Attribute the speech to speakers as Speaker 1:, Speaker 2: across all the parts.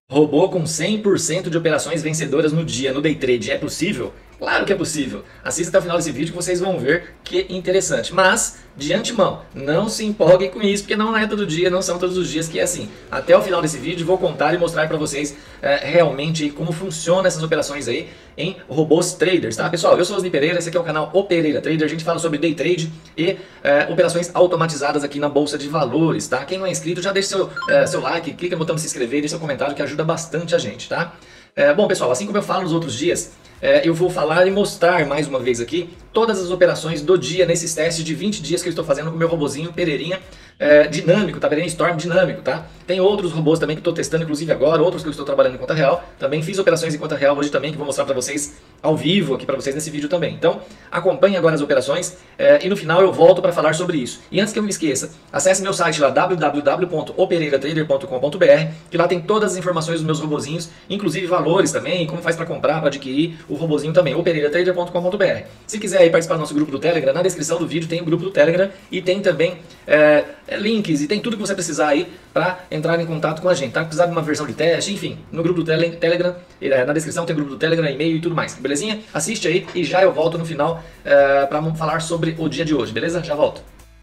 Speaker 1: Robô com 100% de operações vencedoras no dia, no day trade, é possível? Claro que é possível. Assista até o final desse vídeo que vocês vão ver que interessante. Mas, de antemão, não se empolguem com isso, porque não é todo dia, não são todos os dias que é assim. Até o final desse vídeo vou contar e mostrar para vocês realmente como funcionam essas operações aí em robôs traders, tá? Pessoal, eu sou o Osni Pereira, esse aqui é o canal O Pereira Trader, a gente fala sobre day trade e operações automatizadas aqui na Bolsa de Valores, tá? Quem não é inscrito, já deixa seu like, clica no botão de se inscrever, deixa seu comentário que ajuda bastante a gente, tá? Bom, pessoal, assim como eu falo nos outros dias, eu vou falar e mostrar mais uma vez aqui todas as operações do dia nesses testes de 20 dias que eu estou fazendo com o meu robozinho Pereirinha dinâmico, tá? Pereirinha Storm dinâmico, tá? Tem outros robôs também que estou testando, inclusive agora, outros que eu estou trabalhando em conta real. Também fiz operações em conta real hoje também, que vou mostrar para vocês ao vivo aqui para vocês nesse vídeo também. Então, acompanhe agora as operações e no final eu volto para falar sobre isso. E antes que eu me esqueça, acesse meu site lá, www.opereiratrader.com.br, que lá tem todas as informações dos meus robozinhos, inclusive valores também, como faz para comprar, para adquirir o robozinho também, opereiratrader.com.br. Se quiser aí participar do nosso grupo do Telegram, na descrição do vídeo tem o grupo do Telegram e tem também links e tem tudo que você precisar aí para entrar em contato com a gente, tá? Precisar de uma versão de teste, enfim, no grupo do Telegram, na descrição tem o grupo do Telegram, e-mail e tudo mais, belezinha? Assiste aí e já eu volto no final para falar sobre o dia de hoje, beleza? Já volto.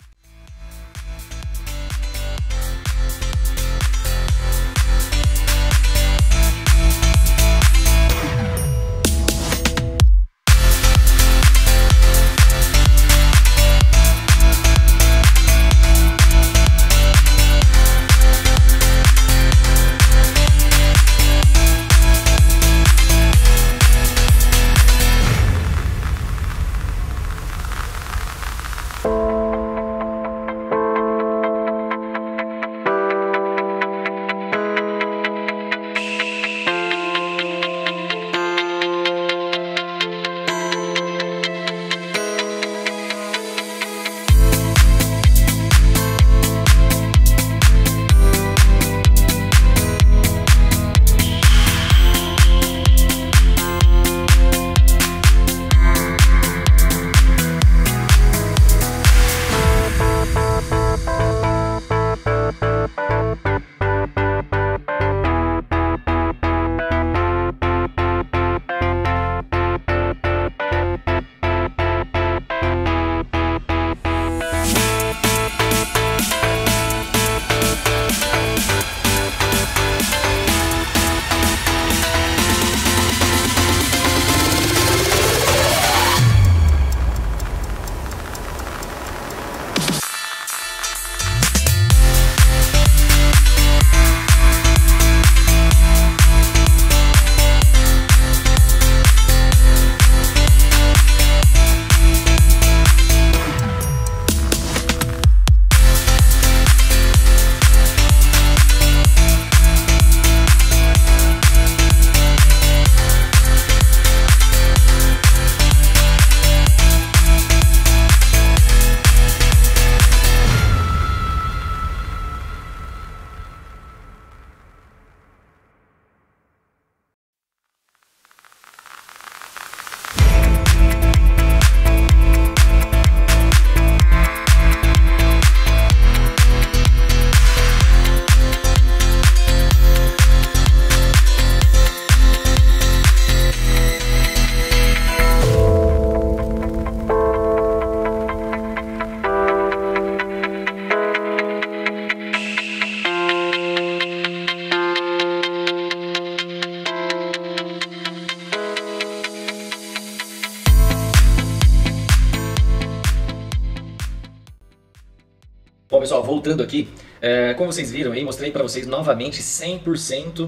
Speaker 1: Bom, pessoal, voltando aqui, como vocês viram aí, mostrei para vocês novamente 100%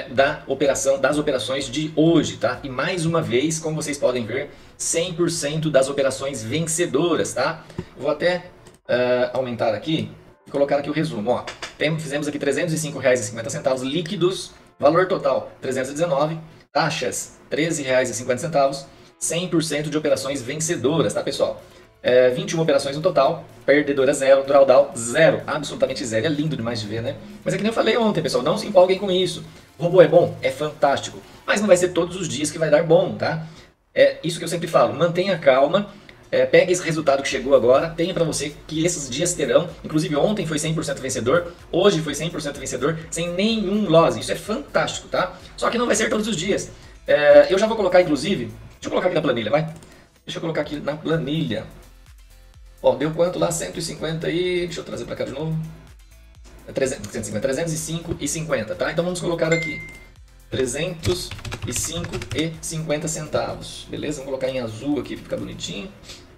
Speaker 1: das operações de hoje, tá? E mais uma vez, como vocês podem ver, 100% das operações vencedoras, tá? Vou até aumentar aqui e colocar aqui o resumo, ó. Fizemos aqui R$ 305,50 líquidos, valor total 319, taxas R$ 13,50, 100% de operações vencedoras, tá, pessoal? 21 operações no total, perdedora 0, drawdown 0, absolutamente 0. É lindo demais de ver, né? Mas é que nem eu falei ontem, pessoal, não se empolguem com isso. O robô é bom? É fantástico. Mas não vai ser todos os dias que vai dar bom, tá? É isso que eu sempre falo, mantenha calma, pegue esse resultado que chegou agora, tenha para você que esses dias terão, inclusive ontem foi 100% vencedor, hoje foi 100% vencedor, sem nenhum loss, isso é fantástico, tá? Só que não vai ser todos os dias. Eu já vou colocar, inclusive, deixa eu colocar aqui na planilha, vai? Deixa eu colocar aqui na planilha. Ó, deu quanto lá? 150 e... deixa eu trazer para cá de novo. 305,50, tá? Então vamos colocar aqui 305,50 centavos, beleza? Vamos colocar em azul aqui para ficar bonitinho,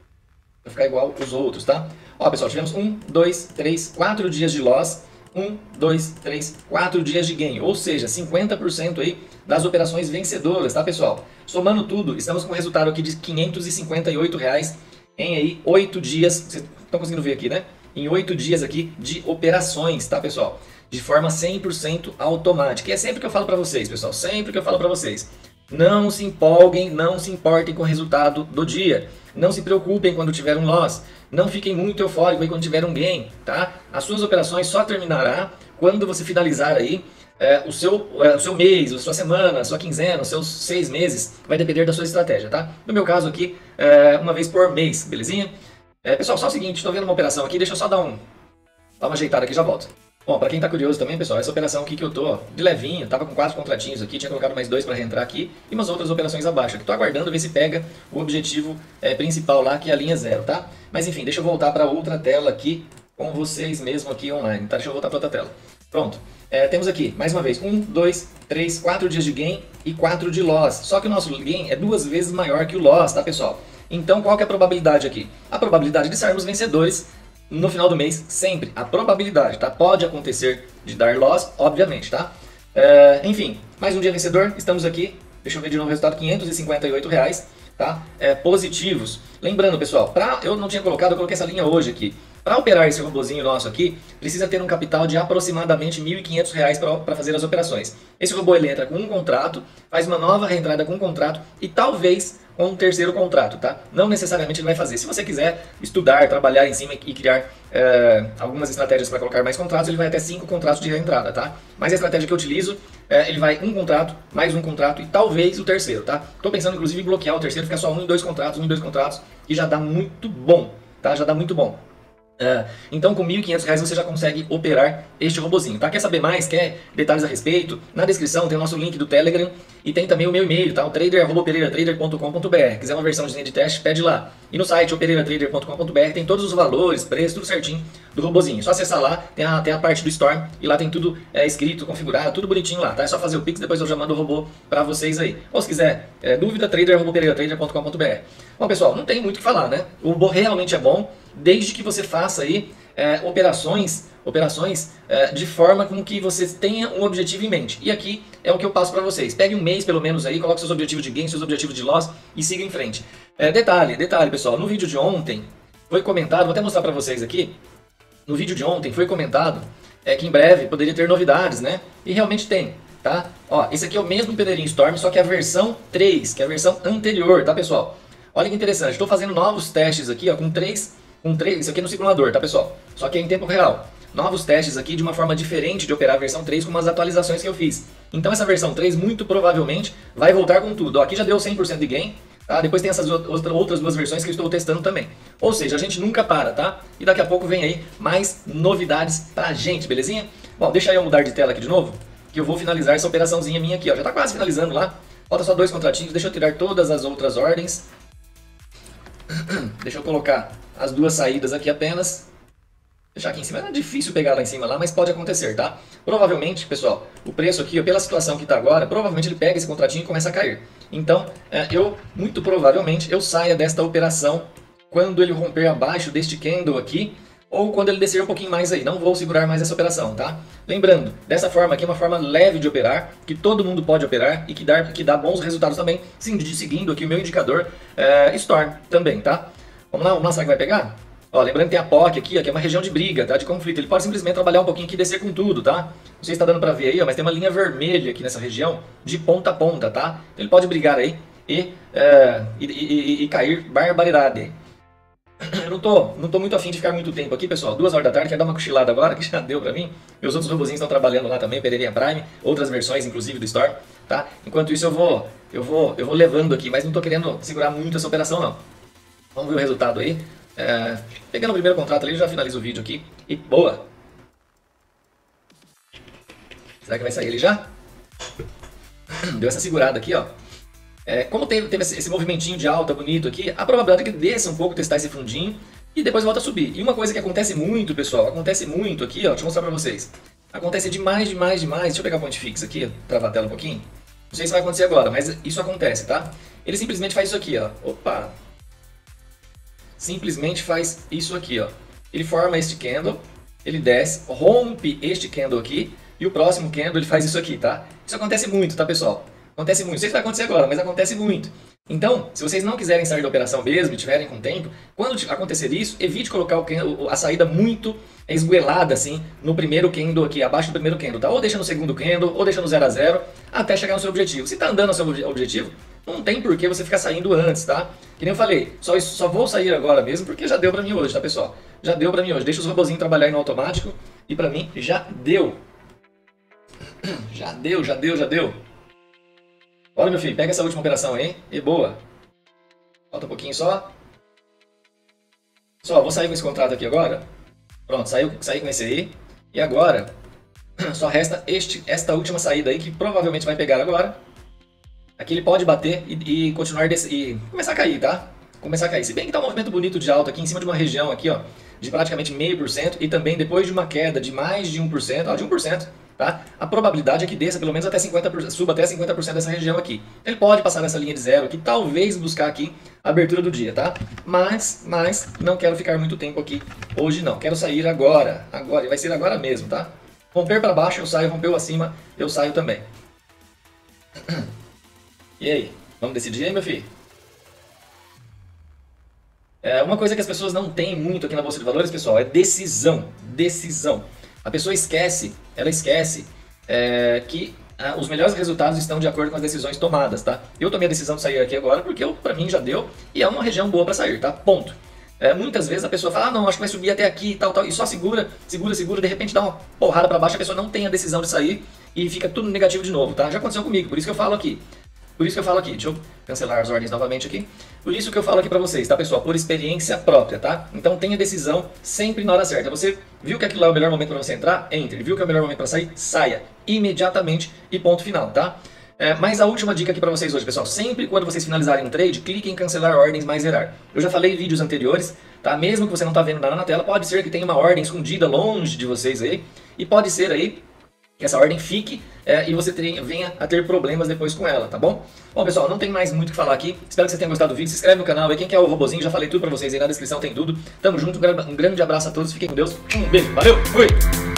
Speaker 1: para ficar igual os outros, tá? Ó, pessoal, tivemos 1, 2, 3, 4 dias de loss, 1, 2, 3, 4 dias de gain, ou seja, 50% aí das operações vencedoras, tá, pessoal? Somando tudo, estamos com um resultado aqui de R$ 558 reais em aí 8 dias, vocês estão conseguindo ver aqui, né? Em 8 dias aqui de operações, tá, pessoal? De forma 100% automática. E é sempre que eu falo para vocês, pessoal, sempre que eu falo para vocês. Não se empolguem, não se importem com o resultado do dia. Não se preocupem quando tiver um loss. Não fiquem muito eufóricos aí quando tiver um gain, tá? As suas operações só terminará quando você finalizar aí o seu mês, a sua semana, a sua quinzena, os seus 6 meses. Vai depender da sua estratégia, tá? No meu caso aqui, uma vez por mês, belezinha? Pessoal, só o seguinte, estou vendo uma operação aqui, deixa eu só dar uma ajeitada aqui e já volto. Bom, para quem está curioso também, pessoal, essa operação aqui que eu tô de levinho, tava com 4 contratinhos aqui, tinha colocado mais 2 para reentrar aqui e umas outras operações abaixo. Estou aguardando ver se pega o objetivo principal lá, que é a linha 0, tá? Mas enfim, deixa eu voltar para outra tela aqui com vocês mesmo aqui online, tá? Deixa eu voltar para outra tela. Pronto. Temos aqui, mais uma vez, 1, 2, 3, 4 dias de gain e 4 de loss. Só que o nosso gain é 2 vezes maior que o loss, tá, pessoal? Então, qual que é a probabilidade aqui? A probabilidade de sairmos vencedores no final do mês, sempre. A probabilidade, tá? Pode acontecer de dar loss, obviamente, tá? Enfim, mais um dia vencedor, estamos aqui. Deixa eu ver de novo o resultado, R$ 558 reais, tá? Positivos. Lembrando, pessoal, eu não tinha colocado, eu coloquei essa linha hoje aqui. Para operar esse robozinho nosso aqui, precisa ter um capital de aproximadamente R$ 1.500 para fazer as operações. Esse robô ele entra com um contrato, faz uma nova reentrada com um contrato e talvez com um terceiro contrato, tá? Não necessariamente ele vai fazer. Se você quiser estudar, trabalhar em cima e criar algumas estratégias para colocar mais contratos, ele vai até 5 contratos de reentrada, tá? Mas a estratégia que eu utilizo, ele vai um contrato, mais um contrato e talvez o terceiro, tá? Estou pensando inclusive em bloquear o terceiro, ficar só 1 e 2 contratos, 1 e 2 contratos, e já dá muito bom, tá? Já dá muito bom. Então com R$ 1.500 você já consegue operar este robozinho, tá? Quer saber mais? Quer detalhes a respeito? Na descrição tem o nosso link do Telegram e tem também o meu e-mail, tá? O trader@pereiratrader.com.br. Quiser uma versãozinha de teste, pede lá. E no site pereiratrader.com.br tem todos os valores, preço, tudo certinho do robozinho. Só acessar lá, tem a parte do Storm e lá tem tudo escrito, configurado, tudo bonitinho lá, tá? É só fazer o Pix, depois eu já mando o robô pra vocês aí. Ou se quiser, dúvida, trader@pereiratrader.com.br. Bom, pessoal, não tem muito o que falar, né? O robô realmente é bom, desde que você faça aí operações de forma com que você tenha um objetivo em mente. E aqui é o que eu passo para vocês. Pegue um mês pelo menos aí, coloque seus objetivos de gain, seus objetivos de loss e siga em frente. Detalhe, pessoal, no vídeo de ontem foi comentado, vou até mostrar para vocês aqui, no vídeo de ontem foi comentado que em breve poderia ter novidades, né? E realmente tem, tá? Ó, esse aqui é o mesmo Peneirinho Storm, só que é a versão 3, que é a versão anterior, tá, pessoal? Olha que interessante, estou fazendo novos testes aqui, ó, com 3, isso aqui é no simulador, tá, pessoal? Só que é em tempo real. Novos testes aqui de uma forma diferente de operar a versão 3 com umas atualizações que eu fiz. Então essa versão 3 muito provavelmente vai voltar com tudo. Ó, aqui já deu 100% de gain, tá? Depois tem essas outras duas versões que eu estou testando também. Ou seja, a gente nunca para, tá? E daqui a pouco vem aí mais novidades pra gente, belezinha? Bom, deixa eu mudar de tela aqui de novo, que eu vou finalizar essa operaçãozinha minha aqui, ó. Já tá quase finalizando lá. Falta só 2 contratinhos, deixa eu tirar todas as outras ordens. Deixa eu colocar as 2 saídas aqui apenas. Deixar aqui em cima. É difícil pegar lá em cima, lá, mas pode acontecer, tá? Provavelmente, pessoal, o preço aqui, pela situação que está agora, provavelmente ele pega esse contratinho e começa a cair. Então, muito provavelmente, eu saia desta operação quando ele romper abaixo deste candle aqui, ou quando ele descer um pouquinho mais aí. Não vou segurar mais essa operação, tá? Lembrando, dessa forma aqui é uma forma leve de operar, que todo mundo pode operar e que dá bons resultados também, seguindo aqui o meu indicador Storm também, tá? Vamos lá, será que vai pegar? Ó, lembrando que tem a POC aqui, ó, que é uma região de briga, tá? De conflito. Ele pode simplesmente trabalhar um pouquinho aqui e descer com tudo, tá? Não sei se está dando pra ver aí, ó, mas tem uma linha vermelha aqui nessa região, de ponta a ponta, tá? Então ele pode brigar aí e cair barbaridade. Eu não tô muito afim de ficar muito tempo aqui, pessoal. 2 horas da tarde, quero dar uma cochilada agora, que já deu pra mim. Meus outros robozinhos estão trabalhando lá também, Pereirinha Prime, outras versões, inclusive, do Storm, tá? Enquanto isso eu vou levando aqui, mas não tô querendo segurar muito essa operação, não. Vamos ver o resultado aí. Pegando o primeiro contrato ali, já finalizo o vídeo aqui. E boa! Será que vai sair ele já? Deu essa segurada aqui, ó. Como teve esse movimentinho de alta bonito aqui, a probabilidade é que desça um pouco, testar esse fundinho e depois volta a subir. E uma coisa que acontece muito, pessoal, acontece muito aqui, ó, deixa eu mostrar pra vocês. Acontece demais. Deixa eu pegar o point fix aqui, ó, travar a tela um pouquinho. Não sei se vai acontecer agora, mas isso acontece, tá? Ele simplesmente faz isso aqui, ó. Opa! Simplesmente faz isso aqui, ó. Ele forma este candle, ele desce, rompe este candle aqui e o próximo candle ele faz isso aqui, tá? Isso acontece muito, tá, pessoal? Acontece muito. Não sei se vai acontecer agora, mas acontece muito. Então, se vocês não quiserem sair da operação mesmo e tiverem com tempo, quando acontecer isso, evite colocar a saída muito esguelada, assim, no primeiro candle aqui, abaixo do primeiro candle, tá? Ou deixa no segundo candle, ou deixa no 0 a 0, até chegar no seu objetivo. Se tá andando no seu objetivo, não tem por que você ficar saindo antes, tá? Que nem eu falei, só vou sair agora mesmo porque já deu pra mim hoje, tá, pessoal? Já deu pra mim hoje. Deixa os robozinhos trabalhar aí no automático e pra mim já deu. Já deu. Olha, meu filho, pega essa última operação aí e boa. Falta um pouquinho só. Vou sair com esse contrato aqui agora. Pronto, saí com esse aí. E agora, só resta esta última saída aí que provavelmente vai pegar agora. Aqui ele pode bater e continuar e começar a cair, tá? Começar a cair. Se bem que tá um movimento bonito de alta aqui em cima de uma região aqui, ó, de praticamente 0,5% e também depois de uma queda de mais de 1%, ó, de 1%, tá? A probabilidade é que desça pelo menos até 50%, suba até 50% dessa região aqui. Ele pode passar nessa linha de zero aqui, talvez buscar aqui a abertura do dia, tá? Mas não quero ficar muito tempo aqui hoje não. Quero sair agora, e vai ser agora mesmo, tá? Romper para baixo eu saio, rompeu acima eu saio também. E aí, vamos decidir aí, meu filho? Uma coisa que as pessoas não têm muito aqui na Bolsa de Valores, pessoal, é decisão. A pessoa esquece que os melhores resultados estão de acordo com as decisões tomadas, tá? Eu tomei a decisão de sair aqui agora porque pra mim já deu e é uma região boa para sair, tá? Ponto. Muitas vezes a pessoa fala, não, acho que vai subir até aqui e tal, e só segura, de repente dá uma porrada para baixo, a pessoa não tem a decisão de sair e fica tudo negativo de novo, tá? Já aconteceu comigo, por isso que eu falo aqui. Deixa eu cancelar as ordens novamente aqui. Por isso que eu falo aqui pra vocês, tá, pessoal? Por experiência própria, tá? Então tenha decisão sempre na hora certa. Você viu que aquilo é o melhor momento pra você entrar? Entre. Viu que é o melhor momento pra sair? Saia. Imediatamente e ponto final, tá? Mas a última dica aqui pra vocês hoje, pessoal. Sempre quando vocês finalizarem um trade, clique em cancelar ordens mais zerar. Eu já falei em vídeos anteriores, tá? Mesmo que você não tá vendo nada na tela, pode ser que tenha uma ordem escondida longe de vocês aí. E pode ser aí que essa ordem fique e você venha a ter problemas depois com ela, tá bom? Bom, pessoal, não tem mais muito o que falar aqui. Espero que vocês tenham gostado do vídeo. Se inscreve no canal aí. Quem quer o robozinho, já falei tudo pra vocês aí na descrição, tem tudo. Tamo junto, um grande abraço a todos. Fiquem com Deus. Um beijo, valeu, fui!